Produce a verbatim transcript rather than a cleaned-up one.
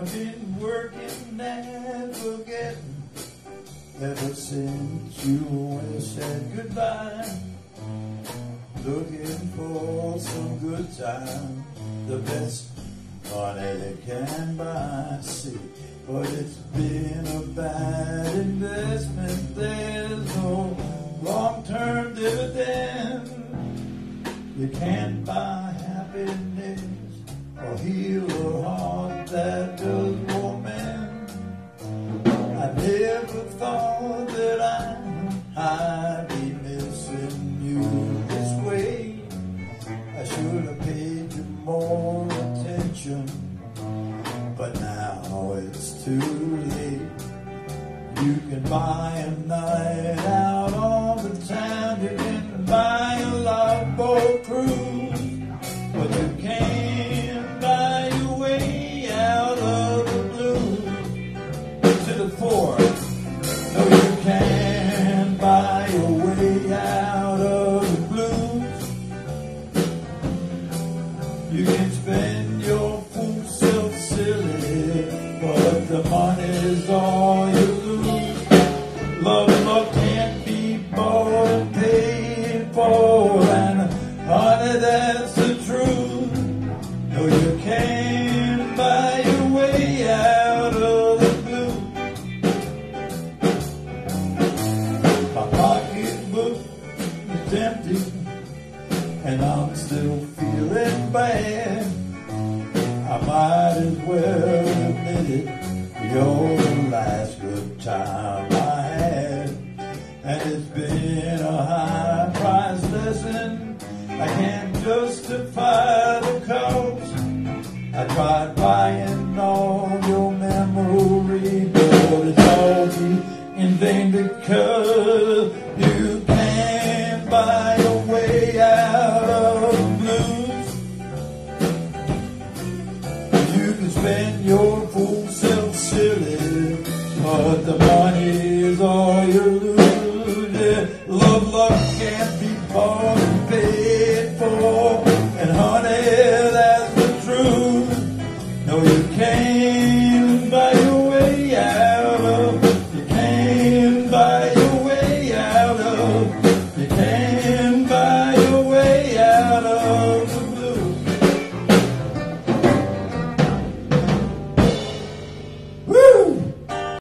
I've been working and forgetting ever since you went and said goodbye. Looking for some good time, the best money they can buy. See, but it's been a bad investment. There's no long-term dividend. You can't buy happiness or heal a heart that does more mend. I never thought that I, I'd be missing you this way. I should have paid you more attention, but now it's too late. You can buy a night out on the town, you can buy a lifeboat cruise, but you can't buy your way out of the blues. To the fore, no, you can't buy your way out of the blues. You can spend your fool self silly, but the money's all you lose. Love and love can't be bought and paid for, and honey, that's the truth. No, you can't buy your way out of the blue. My pocketbook is empty, and I'm still feeling bad. I might as well admit it, you're the last good time I had. And it's been a high price lesson, I can't justify the cost. I tried buying all your memory, but it's all be in vain, because you can't buy your way out of the blues. You can spend your fool self silly, but the money is all you lose. Yeah, love, love can't be bought and paid for, and honey, that's the truth. No, you can't buy your way out of, you can't buy